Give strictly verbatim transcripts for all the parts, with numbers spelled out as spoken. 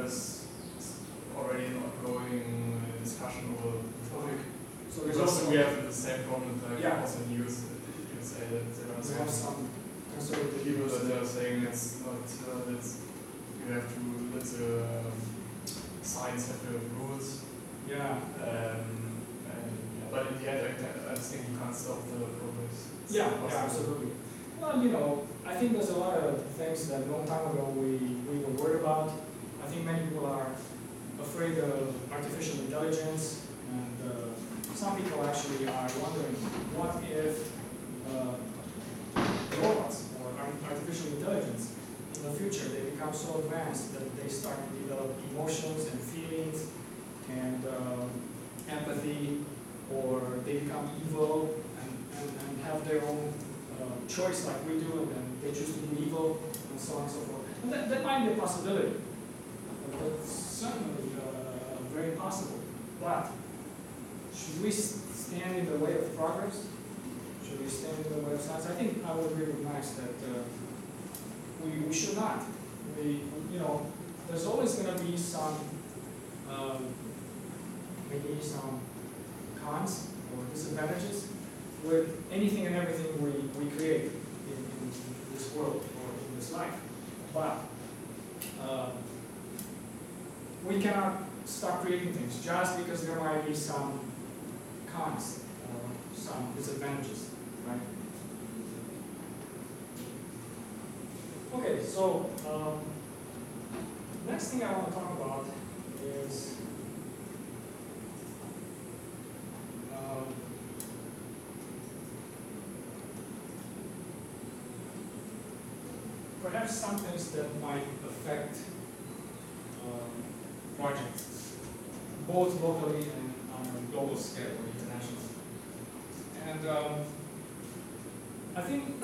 there's already an ongoing discussion over the topic. So there's Because also we have the same problem like Yeah. also in the U S, you can say that there are we have some some conservative people views. that are saying it's not, uh, it's, you have to let the um, science have the rules. Yeah. Um, and, yeah, but in the end, I, I think you can't stop the progress. It's Yeah, impossible. yeah, absolutely. Well, you know, I think there's a lot of things that a long time ago we, we were worried about. I think many people are afraid of artificial intelligence, and uh, some people actually are wondering, what if uh, robots or ar- artificial intelligence in the future, they become so advanced that they start to develop emotions and feelings and um, empathy, or they become evil and, and, and have their own uh, choice like we do, and then they choose to do evil, and so on and so forth. And that, that might be a possibility. That's certainly uh, very possible. But should we s- stand in the way of progress? Should we stand in the way of science? I think I would agree with Max that uh, we, we should not. We, you know, there's always going to be some, um, maybe some cons or disadvantages with anything and everything we, we create in, in this world or in this life. But uh, we cannot stop creating things just because there might be some cons or some disadvantages, right? Okay, so um, next thing I want to talk about is um, perhaps some things that might affect um, projects, both locally and on a global scale or internationally. And um, I think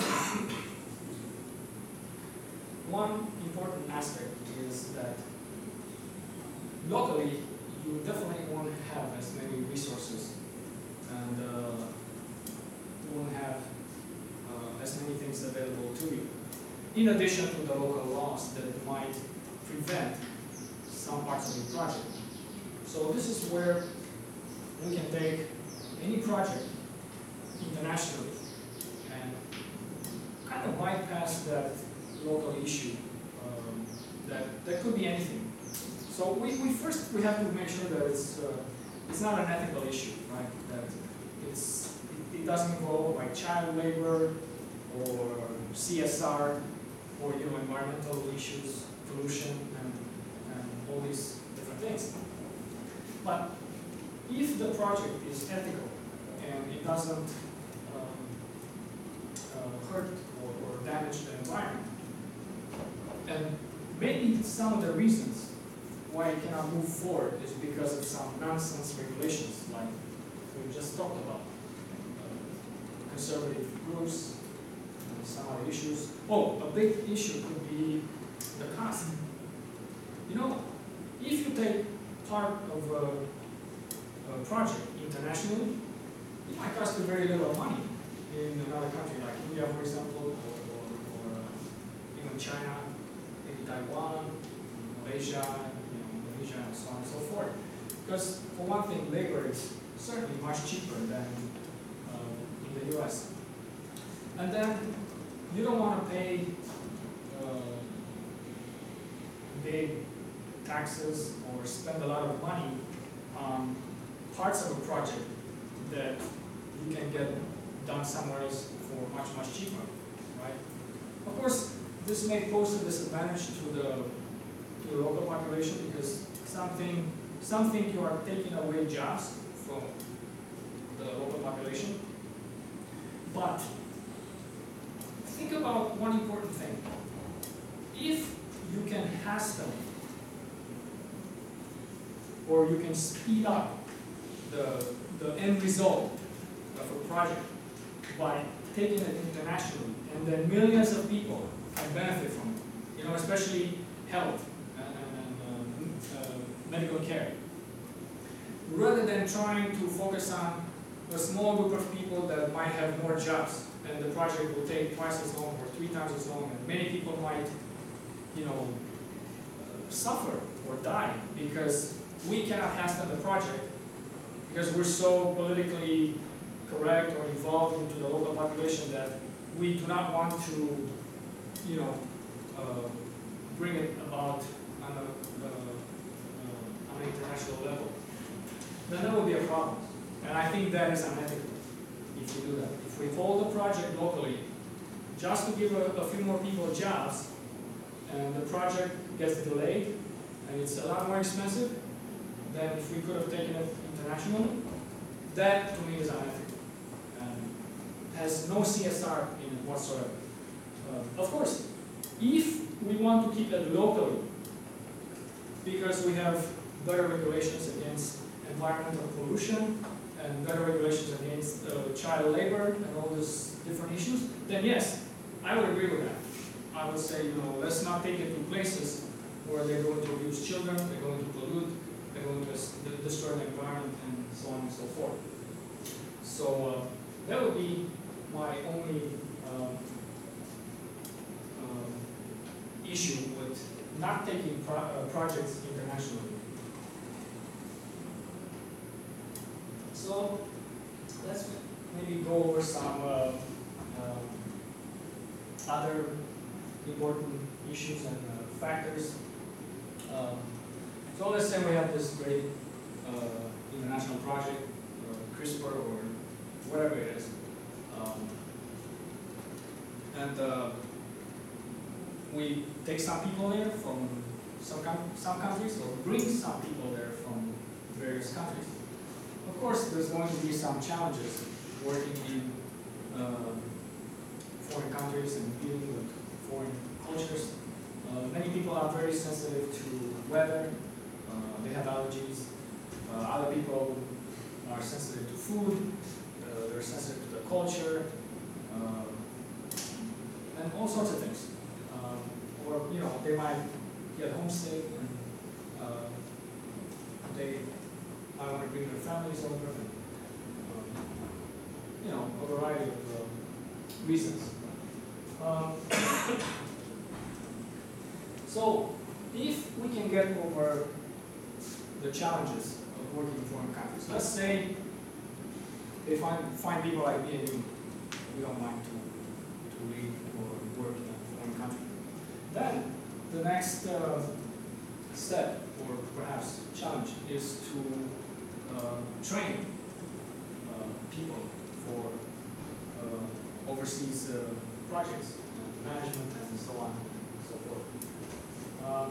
one important aspect is that locally you definitely won't have as many resources, and uh, you won't have uh, as many things available to you, in addition to the local laws that might prevent some parts of the project. So this is where we can take any project internationally and kind of bypass that local issue. Um, that that could be anything. So we, we first we have to make sure that it's uh, it's not an ethical issue, right? That it's it, it doesn't involve like child labor or C S R or you know environmental issues, pollution, and and all these different things. But if the project is ethical and it doesn't um, uh, hurt or, or damage the environment, and maybe some of the reasons why it cannot move forward is because of some nonsense regulations, like we just talked about, uh, conservative groups, and some other issues. Oh, a big issue could be the cost. You know, if you take part of a, a project internationally, it might cost you very little money in another country, like India, for example, or, or, or uh, even China, maybe Taiwan, Malaysia, you know, Indonesia, and so on and so forth. Because for one thing, labor is certainly much cheaper than uh, in the U S. And then you don't want to pay uh, big taxes or spend a lot of money on parts of a project that you can get done somewhere else for much, much cheaper, right? Of course, this may pose a disadvantage to the, to the local population because something, something you are taking away jobs from the local population. But think about one important thing. If you can hasten or you can speed up the, the end result of a project by taking it internationally, and then millions of people can benefit from it, you know, especially health and, and, and uh, uh, medical care. Rather than trying to focus on a small group of people that might have more jobs, and the project will take twice as long or three times as long, and many people might, you know, uh, suffer or die because we cannot hasten the project because we're so politically correct or involved into the local population that we do not want to, you know, uh, bring it about on a, uh, uh, on an international level. Then that would be a problem. And I think that is unethical if we do that. If we hold the project locally, just to give a, a few more people jobs, and the project gets delayed, and it's a lot more expensive than if we could have taken it internationally, that to me is unethical. And has no C S R in it whatsoever. Uh, of course, if we want to keep it locally, because we have better regulations against environmental pollution, and better regulations against uh, child labor and all these different issues, then yes, I would agree with that. I would say, you know, let's not take it to places where they're going to abuse children, they're going to pollute, they're going to destroy the environment, and so on and so forth. So uh, that would be my only um, um, issue with not taking pro uh, projects internationally. So let's maybe go over some uh, uh, other important issues and uh, factors. Um, so let's say we have this great uh, international project, uh, CRISPR or whatever it is, um, and uh, we take some people there from some some countries, or bring some people there from various countries. Of course, there's going to be some challenges working in uh, foreign countries and dealing with foreign cultures. Uh, many people are very sensitive to weather. Uh, they have allergies. Uh, other people are sensitive to food. Uh, they're sensitive to the culture, uh, and all sorts of things. Um, or you know, they might get homesick and uh, they I want to bring their families over, and, um, you know, a variety of uh, reasons. Um, so, if we can get over the challenges of working in foreign countries, let's say they find, find people like me and you, we don't mind to, to live or work in a foreign country. Then, the next uh, step, or perhaps challenge, is to Uh, train uh, people for uh, overseas uh, projects, uh, management, and so on and so forth. Um,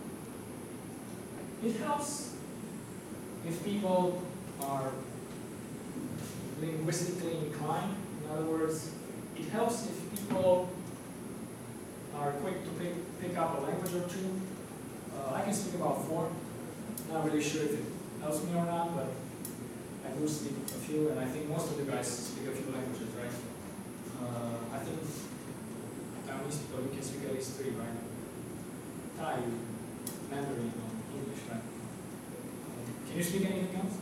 it helps if people are linguistically inclined. In other words, it helps if people are quick to pick, pick up a language or two. Uh, I can speak about four. Not really sure if it helps me or not, but I do speak a few, and I think most of the guys speak a few languages, right? Uh, I think Taiwanese people, we can speak at least three, right? Thai, Mandarin, and English, right? Um, can you speak anything else?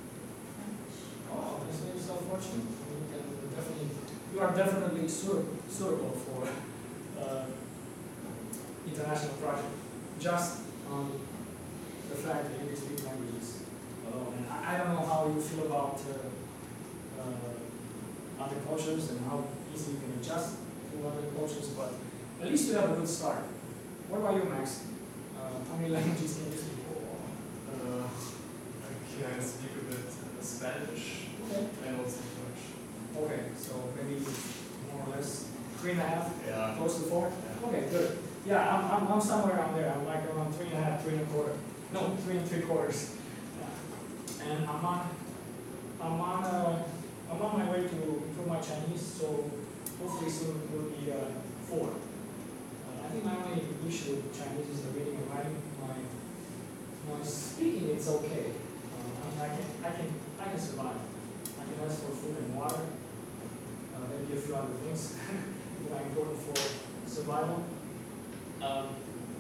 Oh, this is so fortunate. You can definitely, you are definitely suit, suitable for uh, international project. Just um, the fact that you can speak languages alone. And I, I don't know how you feel about uh, uh, other cultures and how easy you can adjust to other cultures, but at least you have a good start. What about you, Max? Uh, how many languages can you speak? Uh, I can speak a bit uh, Spanish, Okay. and also French. Okay, so maybe more or less three and a half, Yeah. close to four? Yeah. Okay, good. Yeah, I'm, I'm, I'm somewhere around there. I'm like around three and a half, three and a quarter. No, three and three quarters. Yeah. And I'm on, I'm on, uh, I'm on my way to improve my Chinese, so hopefully soon it will be uh, four. Uh, I think my only issue with Chinese is the reading and writing. My, my speaking, it's okay. Uh, I, mean, I can, I can, I can survive. I can ask for food and water, uh, maybe a few other things that are important for survival. Um,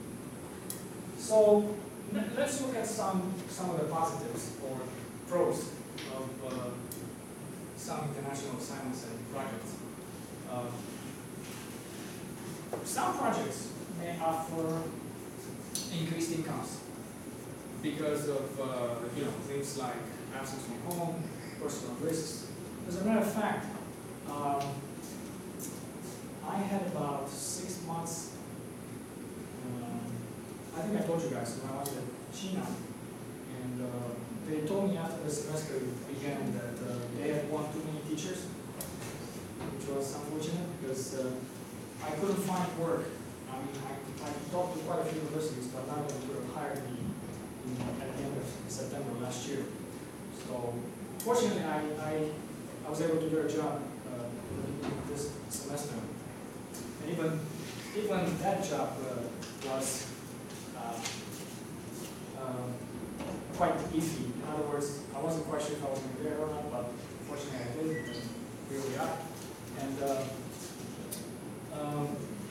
so let's look at some some of the positives or pros of uh, some international assignments and projects. Uh, some projects may offer increased incomes because of uh, you know things like absence from home, personal risks. As a matter of fact, um, I had about six months. Um, I think I told you guys when I was at China, and uh, they told me after the semester began that uh, they had one too many teachers, which was unfortunate because uh, I couldn't find work. I mean, I, I talked to quite a few universities, but none of them would have hired me in, at the end of September last year. So, fortunately, I, I, I was able to get a job uh, this semester. And even, even that job uh, was uh, uh, quite iffy. In other words, I wasn't quite sure if I was going to get it or not, but fortunately I did, and here we are. And uh, um,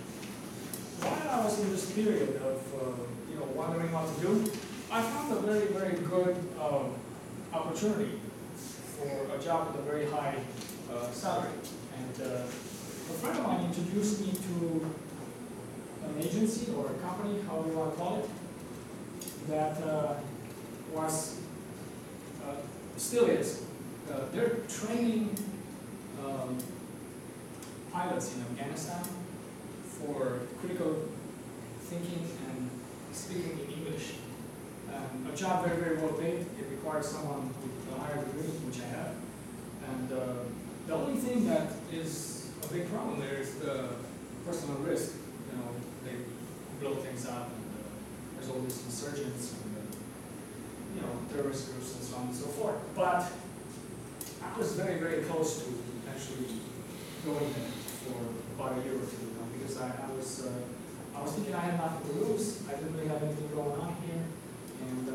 while I was in this period of uh, you know wondering what to do, I found a very very good uh, opportunity for a job with a very high uh, salary. And uh, a friend of mine introduced me to an agency or a company, however you want to call it, that uh, was uh, still is. Uh, they're training um, pilots in Afghanistan for critical thinking and speaking in English. Um, a job very, very well paid. It requires someone with a higher degree, which I have. And uh, the only thing that is a big problem there is the personal risk. You know, they blow things up, and uh, there's all these insurgents, and uh, you know, terrorist groups, and so on and so forth. But I was very, very close to actually going there for about a year or two, you know, because I, I was, uh, I was thinking I had nothing to lose. I didn't really have anything going on here, and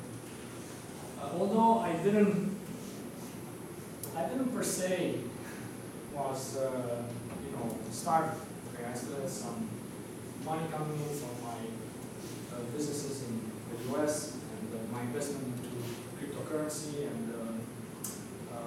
uh, uh, although I didn't, I didn't per se was, uh, you know, starving. Okay, I still had some money coming in from my uh, businesses in the U S and uh, my investment into cryptocurrency and uh,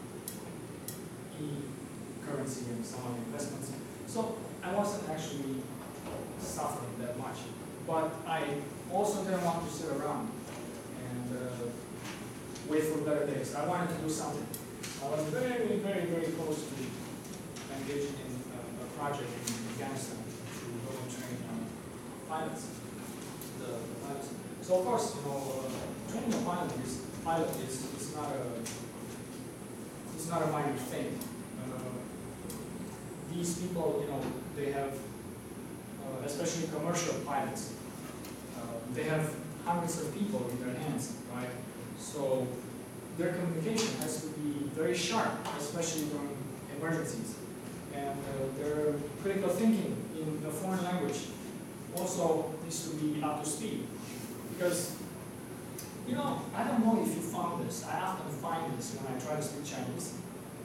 uh, e-currency and some other investments. So I wasn't actually suffering that much. But I also didn't want to sit around and uh, wait for better days. I wanted to do something. I was very, very, very close to engaging in uh, a project in Afghanistan to go and train uh, pilots. The, the pilots. So of course, you know, uh, training a pilot is pilot is, is not a it's not a minor thing. Uh, these people, you know, they have, uh, especially commercial pilots, uh, they have hundreds of people in their hands, right? So their communication has to be very sharp, especially during emergencies. And uh, their critical thinking in a foreign language also needs to be up to speed. Because, you know, I don't know if you found this. I often find this when I try to speak Chinese.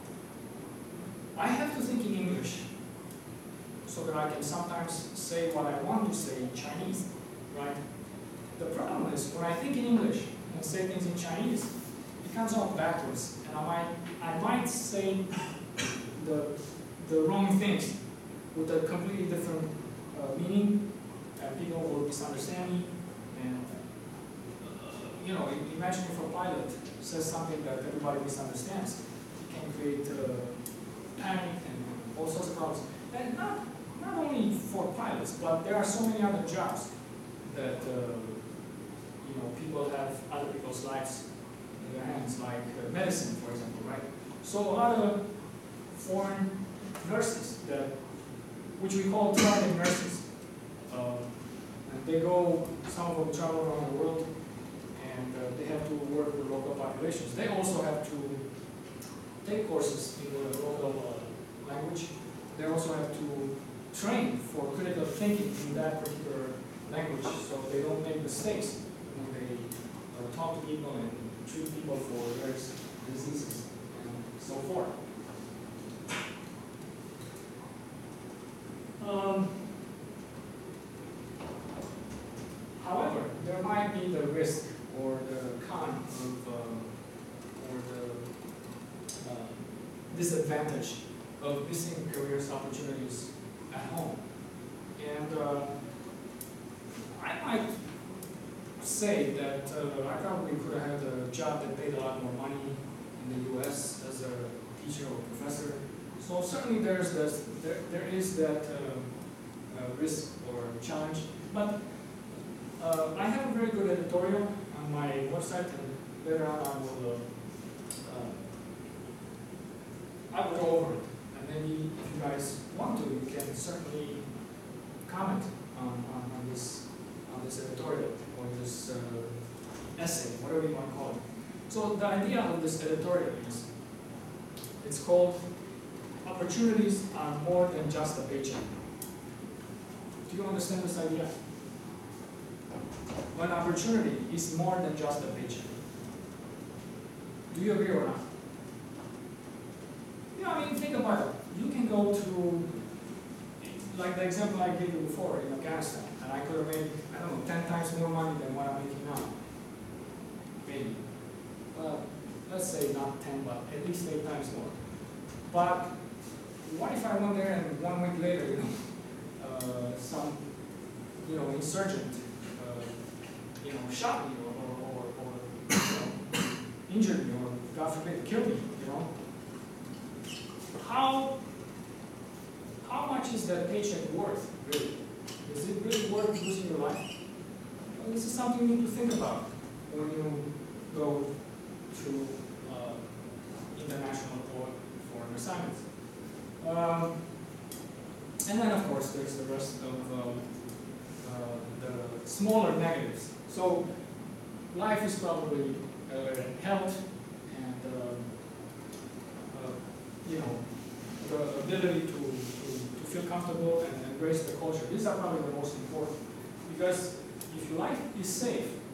I have to think in English so that I can sometimes say what I want to say in Chinese, right? The problem is when I think in English and say things in Chinese, it comes out backwards, and I might, I might say the, the wrong things with a completely different uh, meaning, and people will misunderstand me. And uh, you know, imagine if a pilot says something that everybody misunderstands, it can create uh, panic and all sorts of problems. And not not only for pilots, but there are so many other jobs that uh, you know people have other people's lives in their hands, like uh, medicine, for example, right? So a lot of foreign nurses, that, which we call traveling nurses, uh, and they go, some of them travel around the world, and uh, they have to work with local populations. They also have to take courses in the local uh, language. They also have to train for critical thinking in that particular language, so they don't make mistakes when they uh, talk to people and treat people for various diseases and so forth. Um, however, there might be the risk or the con of, uh, or the uh, disadvantage of missing careers opportunities at home. And uh, I might say that uh, I probably could have had a job that paid a lot more money in the U S as a teacher or professor. So certainly there's this, there, there is that uh, uh, risk or challenge. But uh, I have a very good editorial on my website, and later on I will uh, uh, I will go over it. And maybe if you guys want to, you can certainly comment on, on, on this on this editorial or this uh, essay, whatever you want to call it. So the idea of this editorial is, it's called "Opportunities are more than just a paycheck." Do you understand this idea? When opportunity is more than just a paycheck. Do you agree or not? Yeah, I mean, think about it. You can go to, like the example I gave you before in Afghanistan, and I could have made, I don't know, ten times more money than what I'm making now. Maybe. Well, let's say not ten, but at least eight times more. But what if I went there and one week later, you know, uh, some, you know, insurgent, uh, you know, shot me or, or, or, or you know, injured me or, God forbid, killed me, you know? How, how much is that paycheck worth, really? Is it really worth losing your life? Well, this is something you need to think about when you go to uh, international or foreign assignments. Um, and then, of course, there's the rest of uh, uh, the smaller negatives. So, life is probably uh, health and, uh, uh, you know, the ability to, to, to feel comfortable and embrace the culture. These are probably the most important. Because if your life is safe,